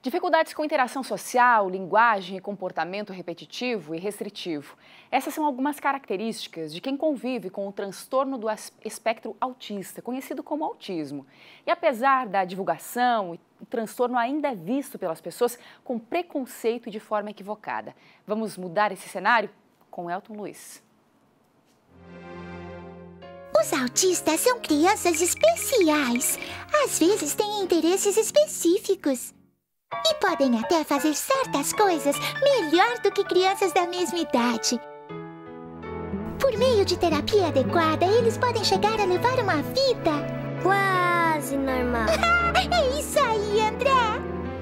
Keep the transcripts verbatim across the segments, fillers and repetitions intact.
Dificuldades com interação social, linguagem e comportamento repetitivo e restritivo. Essas são algumas características de quem convive com o transtorno do espectro autista, conhecido como autismo. E apesar da divulgação, o transtorno ainda é visto pelas pessoas com preconceito e de forma equivocada. Vamos mudar esse cenário com Elton Luiz. Os autistas são crianças especiais. Às vezes têm interesses específicos. E podem até fazer certas coisas melhor do que crianças da mesma idade. Por meio de terapia adequada, eles podem chegar a levar uma vida quase normal. É isso aí, André!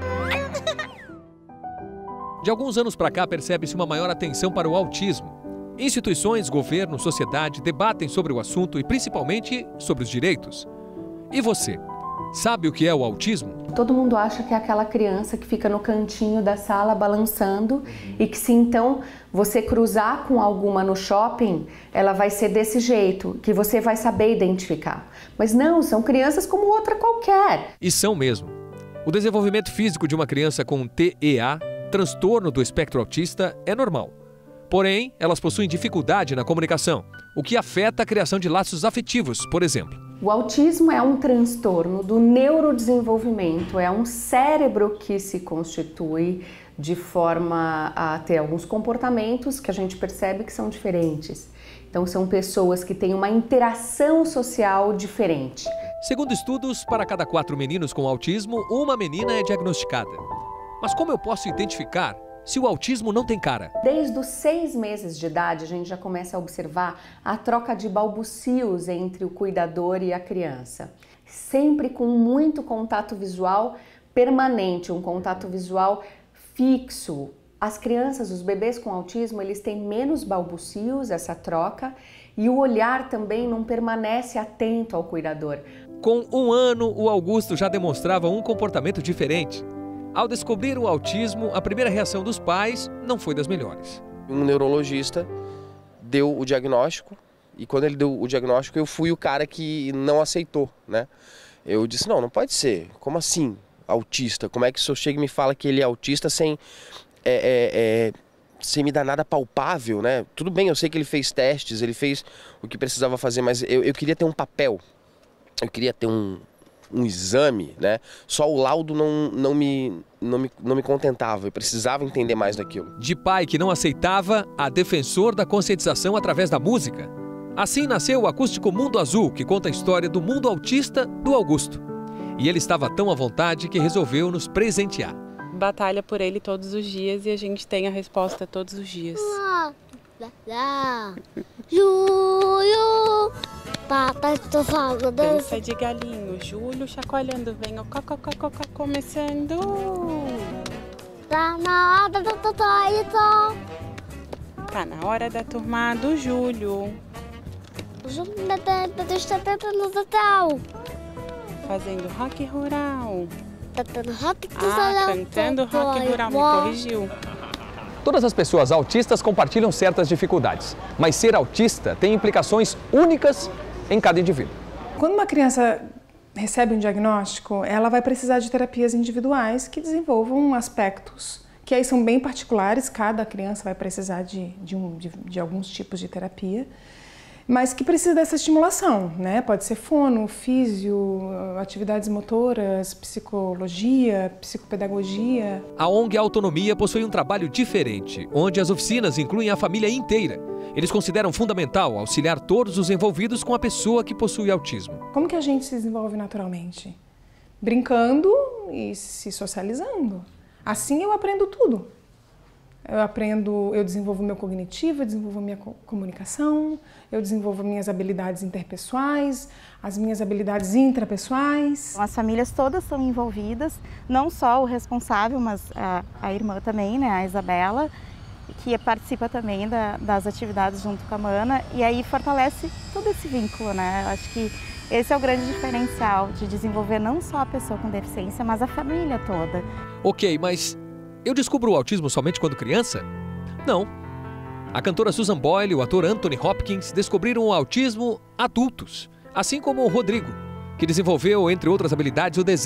De alguns anos para cá, percebe-se uma maior atenção para o autismo. Instituições, governo, sociedade debatem sobre o assunto e principalmente sobre os direitos. E você? Sabe o que é o autismo? Todo mundo acha que é aquela criança que fica no cantinho da sala balançando e que se então você cruzar com alguma no shopping, ela vai ser desse jeito, que você vai saber identificar. Mas não, são crianças como outra qualquer. E são mesmo. O desenvolvimento físico de uma criança com T E A, transtorno do espectro autista, é normal. Porém, elas possuem dificuldade na comunicação, o que afeta a criação de laços afetivos, por exemplo. O autismo é um transtorno do neurodesenvolvimento, é um cérebro que se constitui de forma a ter alguns comportamentos que a gente percebe que são diferentes. Então, são pessoas que têm uma interação social diferente. Segundo estudos, para cada quatro meninos com autismo, uma menina é diagnosticada. Mas como eu posso identificar se o autismo não tem cara? Desde os seis meses de idade, a gente já começa a observar a troca de balbucios entre o cuidador e a criança. Sempre com muito contato visual permanente, um contato visual fixo. As crianças, os bebês com autismo, eles têm menos balbucios, essa troca, e o olhar também não permanece atento ao cuidador. Com um ano, o Augusto já demonstrava um comportamento diferente. Ao descobrir o autismo, a primeira reação dos pais não foi das melhores. Um neurologista deu o diagnóstico e quando ele deu o diagnóstico eu fui o cara que não aceitou, né? Eu disse, não, não pode ser. Como assim autista? Como é que o senhor chega e me fala que ele é autista sem, é, é, é, sem me dar nada palpável, né? Tudo bem, eu sei que ele fez testes, ele fez o que precisava fazer, mas eu, eu queria ter um papel, eu queria ter um... um exame, né? Só o laudo não, não, me, não, me, não me contentava, eu precisava entender mais daquilo. De pai que não aceitava, a defensor da conscientização através da música. Assim nasceu o acústico Mundo Azul, que conta a história do mundo autista do Augusto. E ele estava tão à vontade que resolveu nos presentear. Batalha por ele todos os dias e a gente tem a resposta todos os dias. Júlio, papai, tô falando. Dança de galinho, Júlio chacoalhando, vem o cococococó começando. Tá na hora do Totoito. Tá na hora da turma do Júlio. Júlio está tentando no total. Fazendo rock rural. Tentando rock Ah, cantando rock rural, me corrigiu. Todas as pessoas autistas compartilham certas dificuldades, mas ser autista tem implicações únicas em cada indivíduo. Quando uma criança recebe um diagnóstico, ela vai precisar de terapias individuais que desenvolvam aspectos que aí são bem particulares, cada criança vai precisar de, de, um, de, de alguns tipos de terapia, mas que precisa dessa estimulação, né? Pode ser fono, físio, atividades motoras, psicologia, psicopedagogia. A O N G Autonomia possui um trabalho diferente, onde as oficinas incluem a família inteira. Eles consideram fundamental auxiliar todos os envolvidos com a pessoa que possui autismo. Como que a gente se desenvolve naturalmente? Brincando e se socializando. Assim eu aprendo tudo. Eu aprendo, eu desenvolvo meu cognitivo, eu desenvolvo minha comunicação, eu desenvolvo minhas habilidades interpessoais, as minhas habilidades intrapessoais. As famílias todas são envolvidas, não só o responsável, mas a, a irmã também, né, a Isabela, que participa também da, das atividades junto com a Mana, e aí fortalece todo esse vínculo, né? Eu acho que esse é o grande diferencial de desenvolver não só a pessoa com deficiência, mas a família toda. Ok, mas eu descubro o autismo somente quando criança? Não. A cantora Susan Boyle e o ator Anthony Hopkins descobriram o autismo adultos, assim como o Rodrigo, que desenvolveu, entre outras habilidades, o desenho,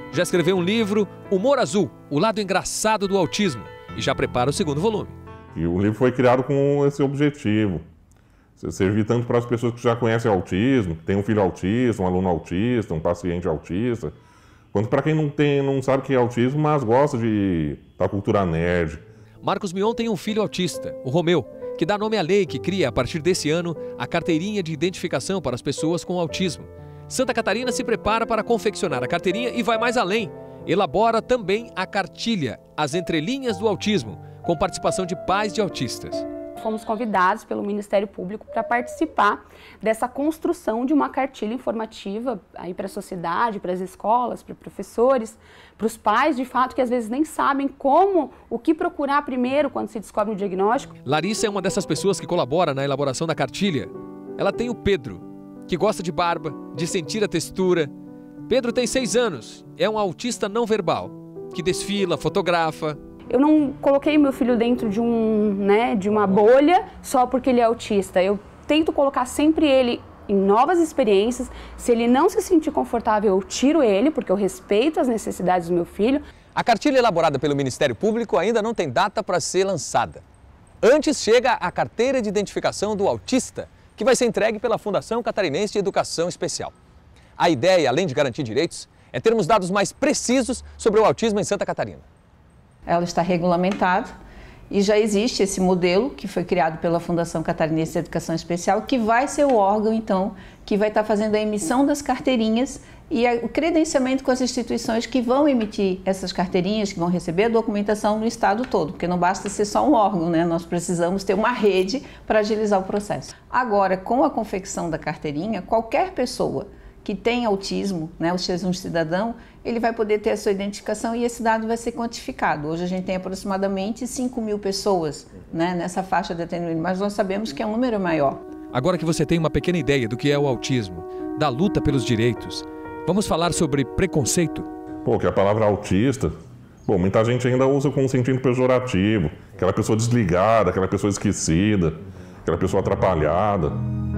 Já escreveu um livro, Humor Azul, o lado engraçado do autismo, e já prepara o segundo volume. E o livro foi criado com esse objetivo. Servir tanto para as pessoas que já conhecem autismo, que tem um filho autista, um aluno autista, um paciente autista, quanto para quem não, tem, não sabe o que é autismo, mas gosta de, da cultura nerd. Marcos Mion tem um filho autista, o Romeu, que dá nome à lei que cria, a partir desse ano, a carteirinha de identificação para as pessoas com autismo. Santa Catarina se prepara para confeccionar a carteirinha e vai mais além. Elabora também a cartilha, As Entrelinhas do Autismo, com participação de pais de autistas. Fomos convidados pelo Ministério Público para participar dessa construção de uma cartilha informativa aí para a sociedade, para as escolas, para professores, para os pais, de fato, que às vezes nem sabem como, o que procurar primeiro quando se descobre um diagnóstico. Larissa é uma dessas pessoas que colabora na elaboração da cartilha. Ela tem o Pedro, que gosta de barba, de sentir a textura. Pedro tem seis anos, é um autista não verbal, que desfila, fotografa. Eu não coloquei meu filho dentro de, um, né, de uma bolha só porque ele é autista. Eu tento colocar sempre ele em novas experiências. Se ele não se sentir confortável, eu tiro ele, porque eu respeito as necessidades do meu filho. A cartilha elaborada pelo Ministério Público ainda não tem data para ser lançada. Antes chega a carteira de identificação do autista, que vai ser entregue pela Fundação Catarinense de Educação Especial. A ideia, além de garantir direitos, é termos dados mais precisos sobre o autismo em Santa Catarina. Ela está regulamentada e já existe esse modelo que foi criado pela Fundação Catarinense de Educação Especial, que vai ser o órgão, então, que vai estar fazendo a emissão das carteirinhas e o credenciamento com as instituições que vão emitir essas carteirinhas, que vão receber a documentação no estado todo, porque não basta ser só um órgão, né? Nós precisamos ter uma rede para agilizar o processo. Agora, com a confecção da carteirinha, qualquer pessoa que tem autismo, né, ou seja, um cidadão, ele vai poder ter a sua identificação e esse dado vai ser quantificado. Hoje a gente tem aproximadamente cinco mil pessoas, né, nessa faixa de atendimento, mas nós sabemos que é um número maior. Agora que você tem uma pequena ideia do que é o autismo, da luta pelos direitos, vamos falar sobre preconceito? Pô, que a palavra autista, bom, muita gente ainda usa com um sentido pejorativo, aquela pessoa desligada, aquela pessoa esquecida, aquela pessoa atrapalhada.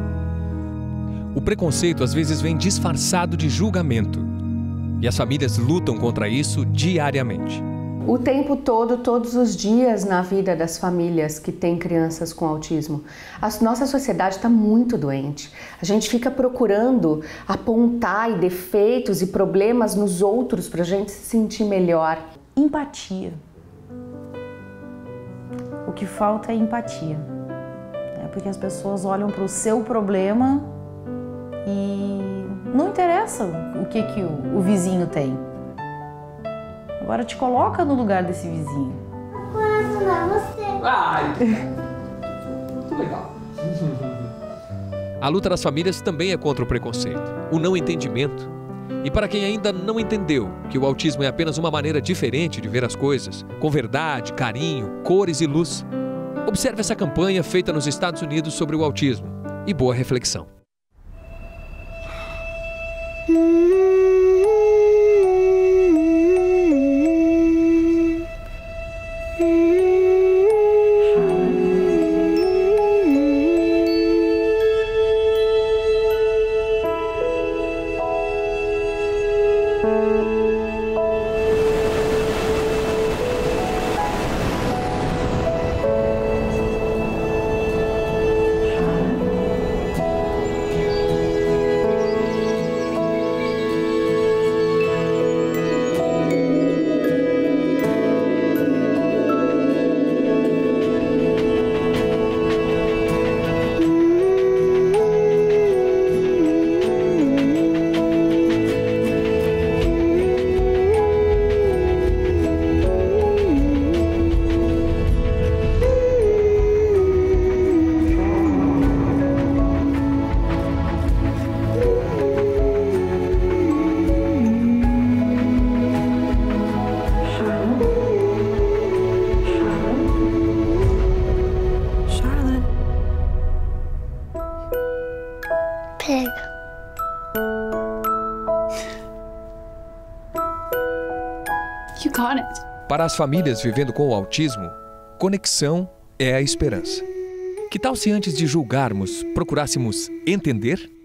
O preconceito às vezes vem disfarçado de julgamento. E as famílias lutam contra isso diariamente. O tempo todo, todos os dias na vida das famílias que têm crianças com autismo. A nossa sociedade está muito doente. A gente fica procurando apontar defeitos e problemas nos outros para a gente se sentir melhor. Empatia. O que falta é empatia. É porque as pessoas olham para o seu problema e não interessa o que, que o, o vizinho tem. Agora te coloca no lugar desse vizinho. Posso não você? Ai, muito legal. A luta das famílias também é contra o preconceito, o não entendimento. E para quem ainda não entendeu que o autismo é apenas uma maneira diferente de ver as coisas, com verdade, carinho, cores e luz, observe essa campanha feita nos Estados Unidos sobre o autismo. E boa reflexão. You got it. Para as famílias vivendo com o autismo, conexão é a esperança. Que tal se antes de julgarmos, procurássemos entender?